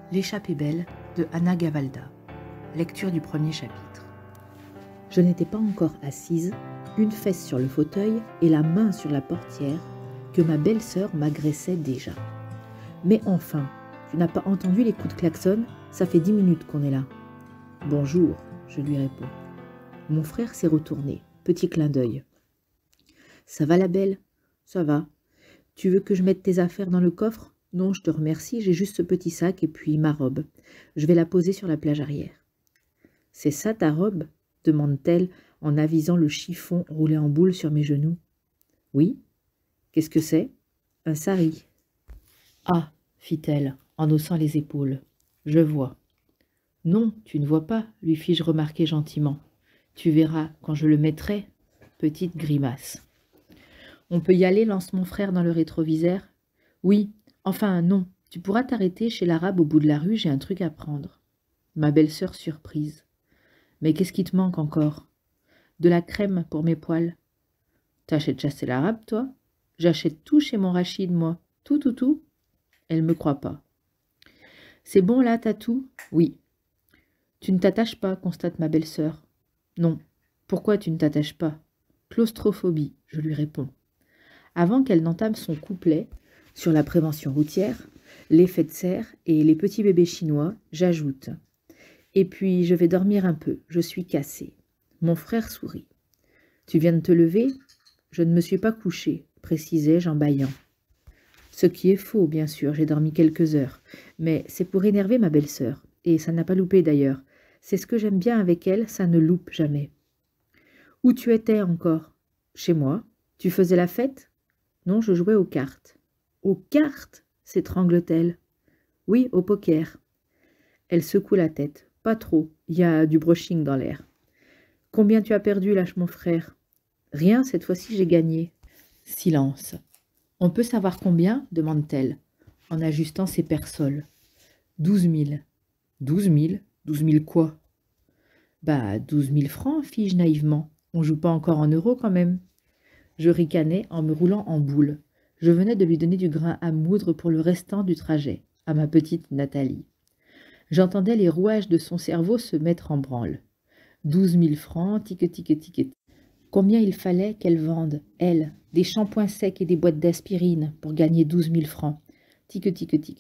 L'échappée belle de Anna Gavalda. Lecture du premier chapitre. Je n'étais pas encore assise, une fesse sur le fauteuil et la main sur la portière, que ma belle-sœur m'agressait déjà. Mais enfin, tu n'as pas entendu les coups de klaxon? Ça fait 10 minutes qu'on est là. Bonjour, je lui réponds. Mon frère s'est retourné, petit clin d'œil. Ça va la belle? Ça va. Tu veux que je mette tes affaires dans le coffre? Non, je te remercie, j'ai juste ce petit sac et puis ma robe. Je vais la poser sur la plage arrière. C'est ça ta robe? Demande-t-elle en avisant le chiffon roulé en boule sur mes genoux. Oui. Qu'est-ce que c'est? Un sari. Ah, fit-elle en haussant les épaules. Je vois. Non, tu ne vois pas, lui fis-je remarquer gentiment. Tu verras quand je le mettrai. Petite grimace. On peut y aller, lance mon frère dans le rétroviseur. Oui, enfin non, tu pourras t'arrêter chez l'arabe au bout de la rue, j'ai un truc à prendre. Ma belle-sœur surprise. Mais qu'est-ce qui te manque encore? De la crème pour mes poils. T'achètes chez l'arabe, toi? J'achète tout chez mon Rachid, moi. Tout. Elle me croit pas. C'est bon là, t'as tout? Oui. Tu ne t'attaches pas, constate ma belle-sœur. Non. Pourquoi tu ne t'attaches pas? Claustrophobie, je lui réponds. Avant qu'elle n'entame son couplet sur la prévention routière, l'effet de serre et les petits bébés chinois, j'ajoute. Et puis je vais dormir un peu, je suis cassée. Mon frère sourit. Tu viens de te lever? Je ne me suis pas couchée, précisai-je en bâillant. Ce qui est faux, bien sûr, j'ai dormi quelques heures, mais c'est pour énerver ma belle-sœur, et ça n'a pas loupé d'ailleurs. C'est ce que j'aime bien avec elle, ça ne loupe jamais. Où tu étais encore? Chez moi. Tu faisais la fête? Non, je jouais aux cartes. Aux cartes? S'étrangle-t-elle. Oui, au poker. Elle secoue la tête. Pas trop, il y a du brushing dans l'air. Combien tu as perdu, lâche mon frère? Rien, cette fois-ci j'ai gagné. Silence. On peut savoir combien? Demande-t-elle, en ajustant ses persoles. 12 000. 12 000? 12 000 quoi? Bah, 12 000 francs, fis-je naïvement. On joue pas encore en euros quand même. Je ricanais en me roulant en boule. Je venais de lui donner du grain à moudre pour le restant du trajet, à ma petite Nathalie. J'entendais les rouages de son cerveau se mettre en branle. 12 000 francs, tic. Combien il fallait qu'elle vende, elle, des shampoings secs et des boîtes d'aspirine pour gagner 12 000 francs. Tic,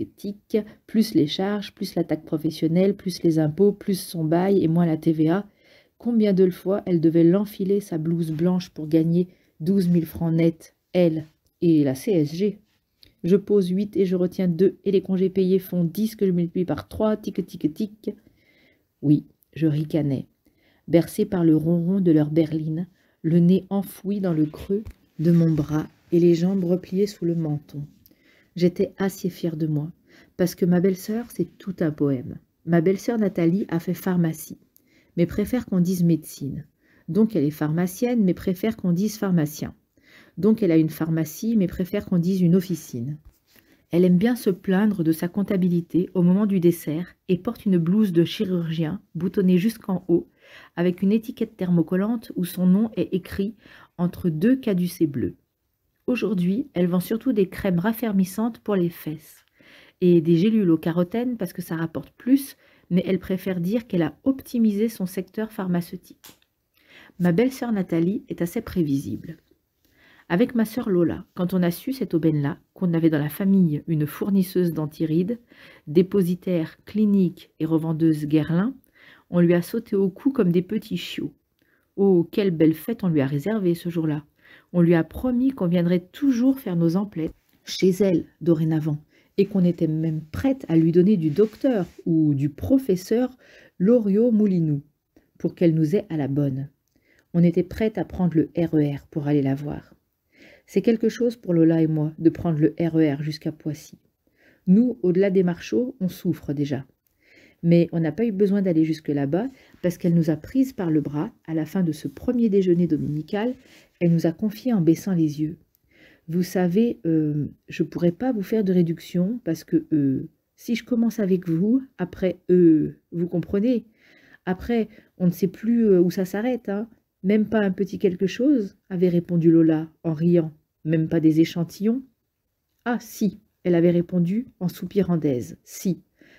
plus les charges, plus la taxe professionnelle, plus les impôts, plus son bail et moins la TVA. Combien de fois elle devait l'enfiler sa blouse blanche pour gagner 12 000 francs nets, elle, et la CSG. Je pose 8 et je retiens 2, et les congés payés font 10 que je multiplie par 3, tic. Oui, je ricanais, bercé par le ronron de leur berline, le nez enfoui dans le creux de mon bras et les jambes repliées sous le menton. J'étais assez fière de moi, parce que ma belle-sœur, c'est tout un poème. Ma belle-sœur Nathalie a fait pharmacie, mais préfère qu'on dise médecine. Donc elle est pharmacienne, mais préfère qu'on dise pharmacien. Donc elle a une pharmacie, mais préfère qu'on dise une officine. Elle aime bien se plaindre de sa comptabilité au moment du dessert et porte une blouse de chirurgien boutonnée jusqu'en haut, avec une étiquette thermocollante où son nom est écrit entre 2 caducées bleus. Aujourd'hui, elle vend surtout des crèmes raffermissantes pour les fesses et des gélules au carotène parce que ça rapporte plus, mais elle préfère dire qu'elle a optimisé son secteur pharmaceutique. Ma belle-sœur Nathalie est assez prévisible. Avec ma sœur Lola, quand on a su cette aubaine-là, qu'on avait dans la famille une fournisseuse d'antirides, dépositaire clinique et revendeuse Guerlain, on lui a sauté au cou comme des petits chiots. Oh, quelle belle fête on lui a réservée ce jour-là. On lui a promis qu'on viendrait toujours faire nos emplettes chez elle dorénavant, et qu'on était même prête à lui donner du docteur ou du professeur Loriot-Moulinou pour qu'elle nous ait à la bonne. On était prête à prendre le RER pour aller la voir. C'est quelque chose pour Lola et moi de prendre le RER jusqu'à Poissy. Nous, au-delà des marchots, on souffre déjà. Mais on n'a pas eu besoin d'aller jusque là-bas parce qu'elle nous a prises par le bras à la fin de ce premier déjeuner dominical. Elle nous a confié en baissant les yeux. Vous savez, je ne pourrais pas vous faire de réduction parce que si je commence avec vous, après, vous comprenez? Après, on ne sait plus où ça s'arrête, hein. Même pas un petit quelque chose, avait répondu Lola en riant. Même pas des échantillons? Ah si, elle avait répondu en soupirant d'aise. Si,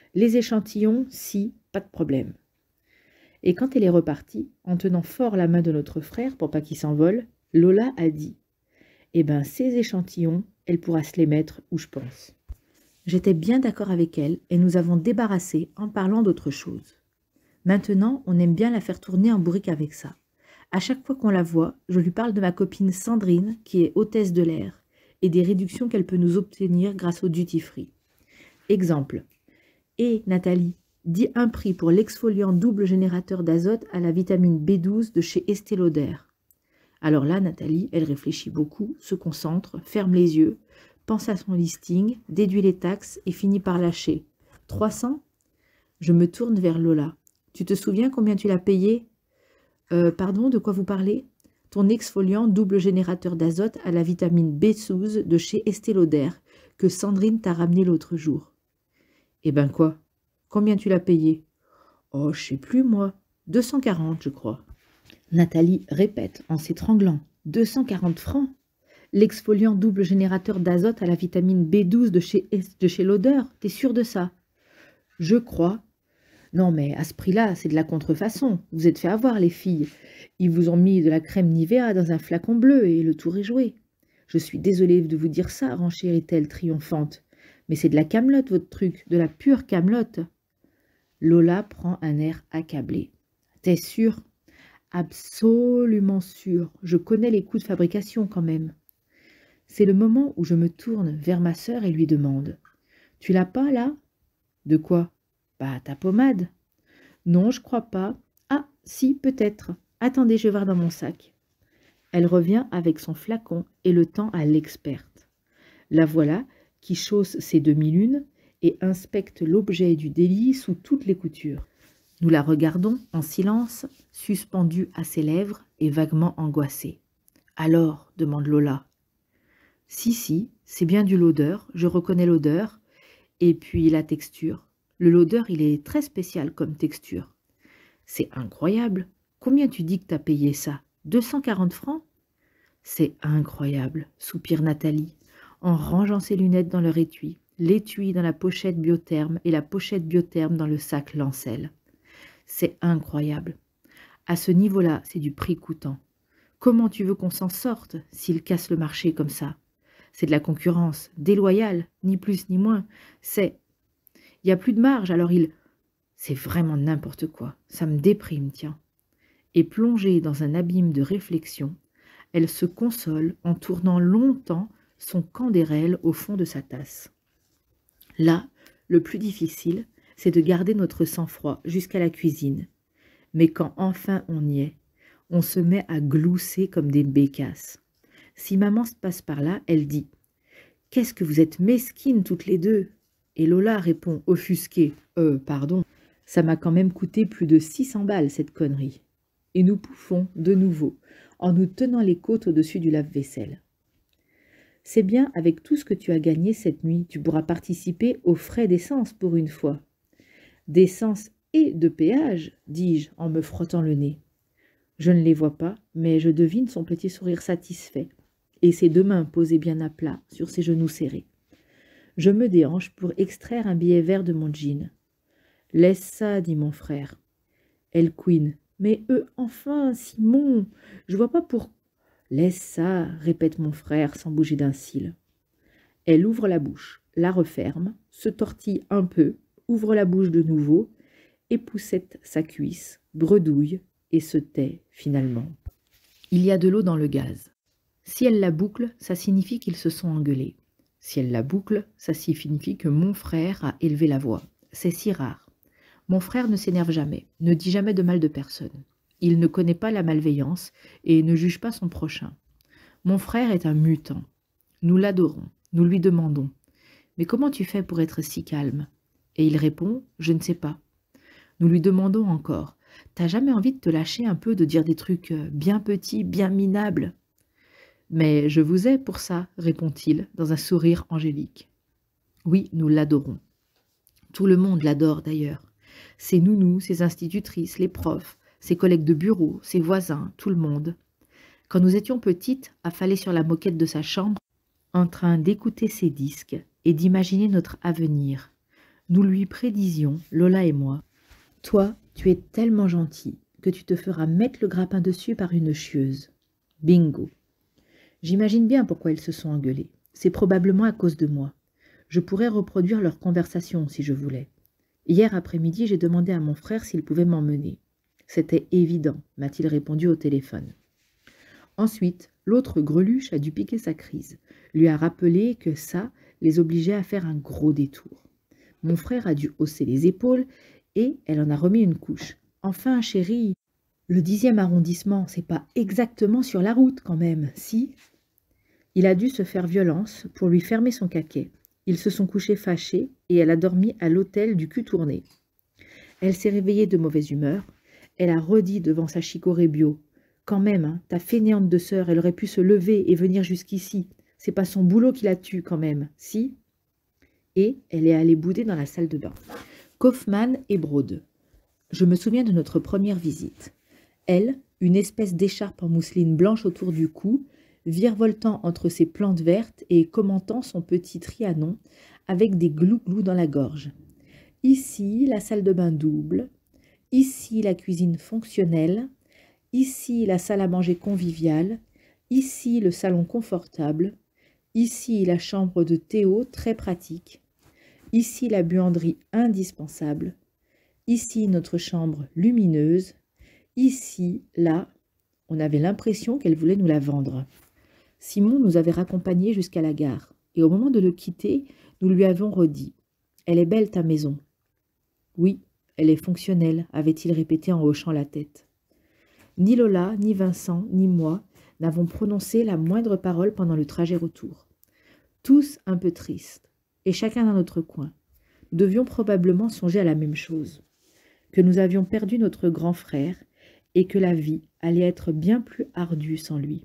Les échantillons, si, pas de problème. Et quand elle est repartie, en tenant fort la main de notre frère pour pas qu'il s'envole, Lola a dit « Eh ben, ces échantillons, elle pourra se les mettre où je pense. » J'étais bien d'accord avec elle et nous avons débarrassé en parlant d'autre chose. Maintenant, on aime bien la faire tourner en bourrique avec ça. À chaque fois qu'on la voit, je lui parle de ma copine Sandrine, qui est hôtesse de l'air, et des réductions qu'elle peut nous obtenir grâce au duty-free. Exemple. Et Nathalie, dis un prix pour l'exfoliant double générateur d'azote à la vitamine B12 de chez Estée Lauder. Alors là, Nathalie, elle réfléchit beaucoup, se concentre, ferme les yeux, pense à son listing, déduit les taxes et finit par lâcher. 300 ? Je me tourne vers Lola. Tu te souviens combien tu l'as payé ? Pardon, de quoi vous parlez ? Ton exfoliant double générateur d'azote à la vitamine B12 de chez Estée Lauder que Sandrine t'a ramené l'autre jour. Eh ben quoi ? Combien tu l'as payé ? Oh, je sais plus moi. 240, je crois. Nathalie répète en s'étranglant. 240 francs ? L'exfoliant double générateur d'azote à la vitamine B12 de chez Lauder, t'es sûre de ça ? Je crois. Non mais à ce prix-là, c'est de la contrefaçon. Vous êtes fait avoir les filles. Ils vous ont mis de la crème Nivea dans un flacon bleu et le tour est joué. Je suis désolée de vous dire ça, renchérit-elle triomphante. Mais c'est de la camelote votre truc, de la pure camelote. Lola prend un air accablé. T'es sûre ? Absolument sûre. Je connais les coûts de fabrication quand même. C'est le moment où je me tourne vers ma sœur et lui demande. Tu l'as pas là ? De quoi ? Bah ta pommade. Non, je crois pas. Ah, si, peut-être. Attendez, je vais voir dans mon sac. Elle revient avec son flacon et le tend à l'experte. La voilà qui chausse ses demi-lunes et inspecte l'objet du délit sous toutes les coutures. Nous la regardons en silence, suspendue à ses lèvres et vaguement angoissée. « Alors ?» demande Lola. « Si, c'est bien du Lauder, je reconnais l'odeur. Et puis la texture. Le Lauder, il est très spécial comme texture. C'est incroyable. Combien tu dis que t'as payé ça ? 240 francs ? C'est incroyable, soupire Nathalie, en rangeant ses lunettes dans leur étui, l'étui dans la pochette biotherme et la pochette biotherme dans le sac Lancel. C'est incroyable. À ce niveau-là, c'est du prix coûtant. Comment tu veux qu'on s'en sorte s'il casse le marché comme ça ? C'est de la concurrence déloyale, ni plus ni moins. Il n'y a plus de marge, alors C'est vraiment n'importe quoi. Ça me déprime, tiens. Et plongée dans un abîme de réflexion, elle se console en tournant longtemps son candérel au fond de sa tasse. Là, le plus difficile, c'est de garder notre sang-froid jusqu'à la cuisine. Mais quand enfin on y est, on se met à glousser comme des bécasses. Si maman se passe par là, elle dit « Qu'est-ce que vous êtes mesquines toutes les deux ?» Et Lola répond offusquée « Pardon, ça m'a quand même coûté plus de 600 balles cette connerie. » Et nous pouffons de nouveau, en nous tenant les côtes au-dessus du lave-vaisselle. « C'est bien, avec tout ce que tu as gagné cette nuit, tu pourras participer aux frais d'essence pour une fois. »« D'essence et de péage, dis-je en me frottant le nez. Je ne les vois pas, mais je devine son petit sourire satisfait, et ses deux mains posées bien à plat sur ses genoux serrés. Je me déhanche pour extraire un billet vert de mon jean. « Laisse ça, dit mon frère. » Elle couine. « Mais enfin, Simon, je vois pas pour... » « Laisse ça, répète mon frère sans bouger d'un cil. Elle ouvre la bouche, la referme, se tortille un peu, ouvre la bouche de nouveau, époussette sa cuisse, bredouille et se tait finalement. Il y a de l'eau dans le gaz. Si elle la boucle, ça signifie qu'ils se sont engueulés. Si elle la boucle, ça signifie que mon frère a élevé la voix. C'est si rare. Mon frère ne s'énerve jamais, ne dit jamais de mal de personne. Il ne connaît pas la malveillance et ne juge pas son prochain. Mon frère est un mutant. Nous l'adorons, nous lui demandons « Mais comment tu fais pour être si calme ?» Et il répond « Je ne sais pas. » Nous lui demandons encore « T'as jamais envie de te lâcher un peu, de dire des trucs bien petits, bien minables ?» « Mais je vous ai pour ça, répond-il, dans un sourire angélique. Oui, nous l'adorons. Tout le monde l'adore d'ailleurs. Ses nounous, ses institutrices, les profs, ses collègues de bureau, ses voisins, tout le monde. Quand nous étions petites, affalées sur la moquette de sa chambre, en train d'écouter ses disques et d'imaginer notre avenir, Nous lui prédisions, Lola et moi, « Toi, tu es tellement gentil que tu te feras mettre le grappin dessus par une chieuse. » Bingo. J'imagine bien pourquoi ils se sont engueulés. C'est probablement à cause de moi. Je pourrais reproduire leur conversation si je voulais. Hier après-midi, j'ai demandé à mon frère s'il pouvait m'emmener. C'était évident, m'a-t-il répondu au téléphone. Ensuite, l'autre greluche a dû piquer sa crise, lui a rappelé que ça les obligeait à faire un gros détour. Mon frère a dû hausser les épaules et elle en a remis une couche. Enfin, chérie, le 10e arrondissement, c'est pas exactement sur la route quand même, si? Il a dû se faire violence pour lui fermer son caquet. Ils se sont couchés fâchés et elle a dormi à l'hôtel du cul tourné. Elle s'est réveillée de mauvaise humeur. Elle a redit devant sa chicorée bio. Quand même, hein, ta fainéante de sœur, elle aurait pu se lever et venir jusqu'ici. C'est pas son boulot qui la tue quand même, si? Et elle est allée bouder dans la salle de bain. Kaufmann et Brode. Je me souviens de notre première visite. Elle, une espèce d'écharpe en mousseline blanche autour du cou, virevoltant entre ses plantes vertes et commentant son petit Trianon avec des glou-glous dans la gorge. Ici, la salle de bain double. Ici, la cuisine fonctionnelle. Ici, la salle à manger conviviale. Ici, le salon confortable. Ici, la chambre de Théo, très pratique. Ici, la buanderie indispensable. Ici, notre chambre lumineuse. Ici, là, on avait l'impression qu'elle voulait nous la vendre. Simon nous avait raccompagnés jusqu'à la gare, et au moment de le quitter, nous lui avions redit « Elle est belle ta maison ». « Oui, elle est fonctionnelle », avait-il répété en hochant la tête. Ni Lola, ni Vincent, ni moi n'avons prononcé la moindre parole pendant le trajet retour. Tous un peu tristes, et chacun dans notre coin. Nous devions probablement songer à la même chose, que nous avions perdu notre grand frère et que la vie allait être bien plus ardue sans lui.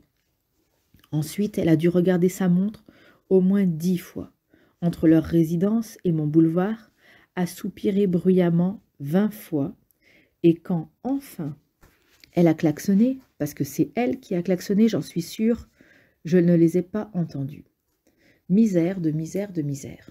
Ensuite, elle a dû regarder sa montre au moins 10 fois, entre leur résidence et mon boulevard, à soupirer bruyamment 20 fois, et quand, enfin, elle a klaxonné, parce que c'est elle qui a klaxonné, j'en suis sûre, je ne les ai pas entendus. Misère de misère de misère.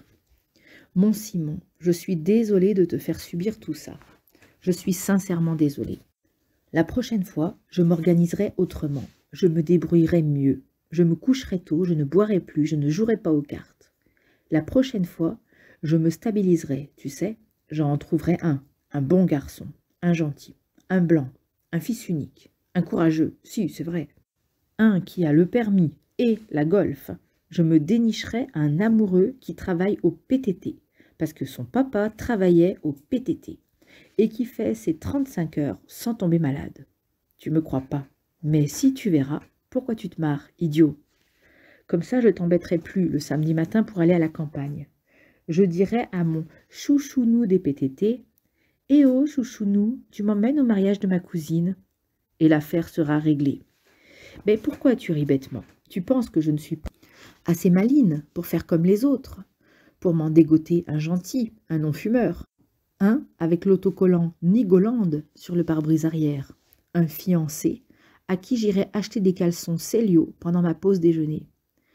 Mon Simon, je suis désolée de te faire subir tout ça. Je suis sincèrement désolée. La prochaine fois, je m'organiserai autrement. Je me débrouillerai mieux. Je me coucherai tôt, je ne boirai plus, je ne jouerai pas aux cartes. La prochaine fois, je me stabiliserai, tu sais. J'en trouverai un bon garçon, un gentil, un blanc, un fils unique, un courageux, si, c'est vrai. Un qui a le permis et la golf. Je me dénicherai un amoureux qui travaille au PTT, parce que son papa travaillait au PTT, et qui fait ses 35 heures sans tomber malade. Tu me crois pas, mais si tu verras, pourquoi tu te marres, idiot? Comme ça, je t'embêterai plus le samedi matin pour aller à la campagne. Je dirai à mon chouchounou des PTT, « Eh oh, chouchounou, tu m'emmènes au mariage de ma cousine ?» Et l'affaire sera réglée. Mais pourquoi tu ris bêtement? Tu penses que je ne suis pas assez maline pour faire comme les autres, pour m'en dégoter un gentil, un non-fumeur, un avec l'autocollant Nigolande sur le pare-brise arrière, un fiancé à qui j'irai acheter des caleçons Célio pendant ma pause déjeuner.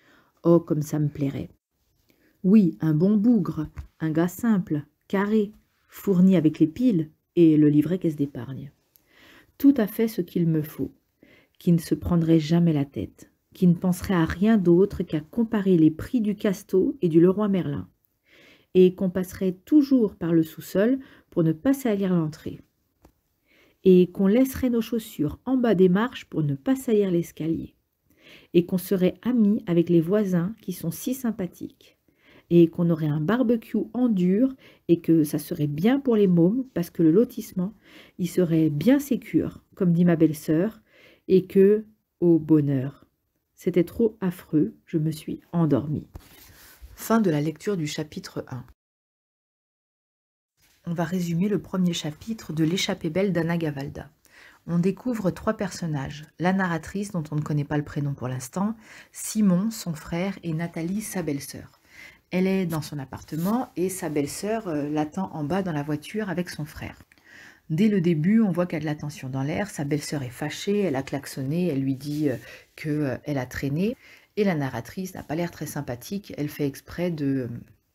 Oh, comme ça me plairait. Oui, un bon bougre, un gars simple, carré, fourni avec les piles et le livret caisse d'épargne. Tout à fait ce qu'il me faut, qui ne se prendrait jamais la tête, qui ne penserait à rien d'autre qu'à comparer les prix du Casto et du Leroy Merlin, et qu'on passerait toujours par le sous-sol pour ne pas salir l'entrée, et qu'on laisserait nos chaussures en bas des marches pour ne pas salir l'escalier, et qu'on serait amis avec les voisins qui sont si sympathiques, et qu'on aurait un barbecue en dur et que ça serait bien pour les mômes parce que le lotissement, il serait bien sécure, comme dit ma belle-sœur, et que, au bonheur, c'était trop affreux, je me suis endormie. Fin de la lecture du chapitre 1. On va résumer le premier chapitre de L'échappée belle d'Anna Gavalda. On découvre 3 personnages, la narratrice dont on ne connaît pas le prénom pour l'instant, Simon, son frère, et Nathalie, sa belle-sœur. Elle est dans son appartement et sa belle-sœur l'attend en bas dans la voiture avec son frère. Dès le début, on voit qu'il y a de la tension dans l'air, sa belle-sœur est fâchée, elle a klaxonné, elle lui dit qu'elle a traîné, et la narratrice n'a pas l'air très sympathique, elle fait exprès de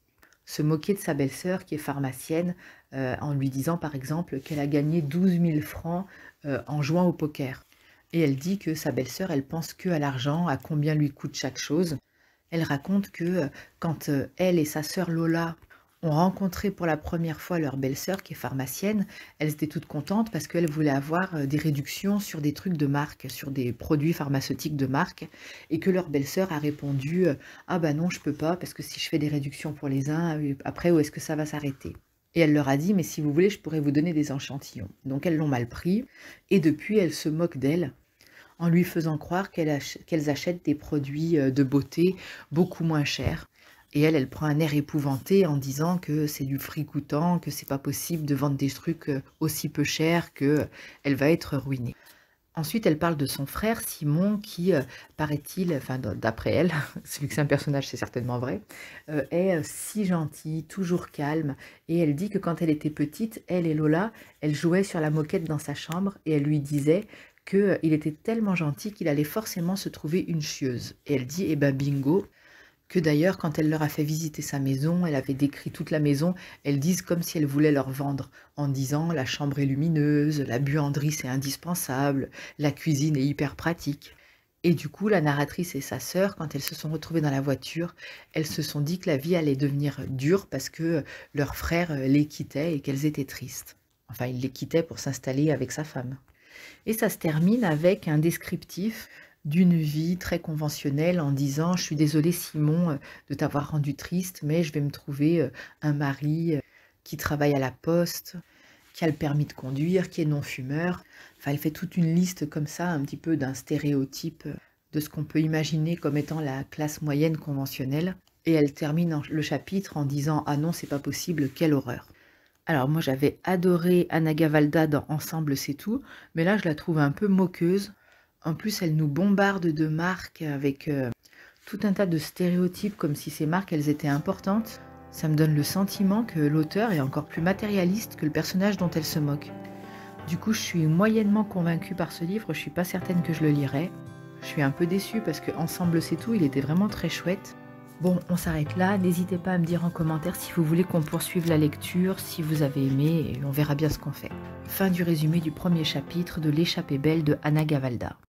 se moquer de sa belle-sœur qui est pharmacienne, en lui disant par exemple qu'elle a gagné 12 000 francs en jouant au poker. Et elle dit que sa belle-sœur, elle pense que à l'argent, à combien lui coûte chaque chose. Elle raconte que quand elle et sa sœur Lola ont rencontré pour la première fois leur belle-sœur qui est pharmacienne, elles étaient toutes contentes parce qu'elles voulaient avoir des réductions sur des trucs de marque, sur des produits pharmaceutiques de marque, et que leur belle-sœur a répondu ah bah non, je peux pas parce que si je fais des réductions pour les uns, après où est-ce que ça va s'arrêter? Et elle leur a dit mais si vous voulez, je pourrais vous donner des échantillons. Donc elles l'ont mal pris et depuis elles se moquent d'elle en lui faisant croire qu'elles achètent des produits de beauté beaucoup moins chers. Et elle prend un air épouvanté en disant que c'est du fric-outant, que c'est pas possible de vendre des trucs aussi peu chers, qu'elle va être ruinée. Ensuite, elle parle de son frère Simon qui, paraît-il, enfin d'après elle, vu que c'est un personnage, c'est certainement vrai, est si gentil, toujours calme. Et elle dit que quand elle était petite, elle et Lola, elles jouaient sur la moquette dans sa chambre et elle lui disait qu'il était tellement gentil qu'il allait forcément se trouver une chieuse. Et elle dit, eh ben bingo, que d'ailleurs, quand elle leur a fait visiter sa maison, elle avait décrit toute la maison, elles disent comme si elle voulait leur vendre, en disant la chambre est lumineuse, la buanderie c'est indispensable, la cuisine est hyper pratique. Et du coup, la narratrice et sa sœur, quand elles se sont retrouvées dans la voiture, elles se sont dit que la vie allait devenir dure parce que leur frère les quittait et qu'elles étaient tristes. Enfin, il les quittait pour s'installer avec sa femme. Et ça se termine avec un descriptif d'une vie très conventionnelle en disant « Je suis désolée Simon de t'avoir rendu triste, mais je vais me trouver un mari qui travaille à la poste, qui a le permis de conduire, qui est non-fumeur. » Enfin, elle fait toute une liste comme ça, un petit peu d'un stéréotype de ce qu'on peut imaginer comme étant la classe moyenne conventionnelle. Et elle termine le chapitre en disant « Ah non, c'est pas possible, quelle horreur !» Alors moi j'avais adoré Anna Gavalda dans Ensemble c'est tout, mais là je la trouve un peu moqueuse. En plus elle nous bombarde de marques avec tout un tas de stéréotypes comme si ces marques elles étaient importantes. Ça me donne le sentiment que l'auteur est encore plus matérialiste que le personnage dont elle se moque. Du coup je suis moyennement convaincue par ce livre, je suis pas certaine que je le lirai. Je suis un peu déçue parce que Ensemble c'est tout, il était vraiment très chouette. Bon, on s'arrête là, n'hésitez pas à me dire en commentaire si vous voulez qu'on poursuive la lecture, si vous avez aimé, et on verra bien ce qu'on fait. Fin du résumé du premier chapitre de L'échappée belle de Anna Gavalda.